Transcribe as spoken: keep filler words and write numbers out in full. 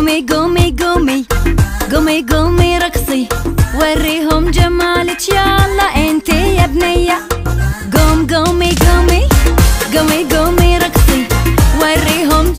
قومي قومي قومي قومي قومي رقصي، وريهم جمالك يلا انتي يا بنية. قوم قومي قومي قومي قومي